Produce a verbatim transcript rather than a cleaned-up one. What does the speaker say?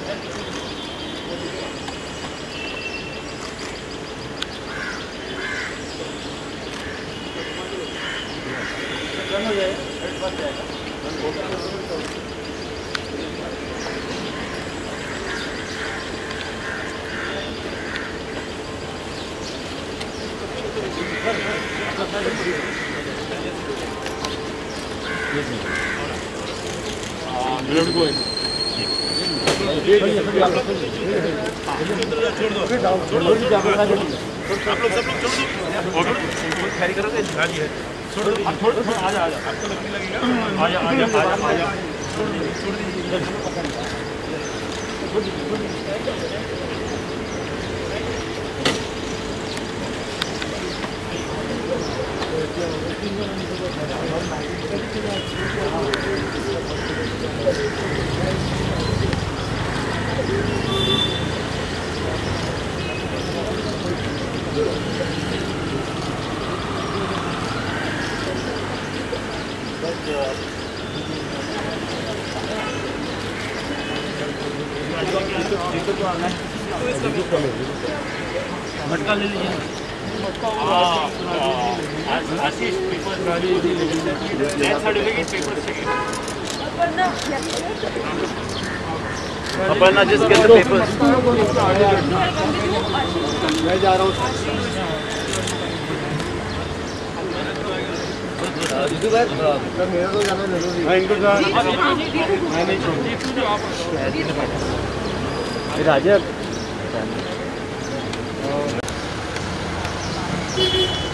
छोड़ दो, आप लोग सब लोग छोड़ दो, खैरी करोगे? हाँ जी है, छोड़ दो, आप छोड़ दो, आजा आजा, आपको लगने लगेगा, आजा आजा आजा आजा, छोड़ दीजिए छोड़ दीजिए, मटका ले लीजिए। आशीष पेपर सर्टिफिकेट पेपर चाहिए। Aparna, just get the papers. मैं जा रहा हूँ। दूसरी बार मेरा तो जाना जरूरी है। मैं इनको जा मैं नहीं छोड़ूंगा। राजा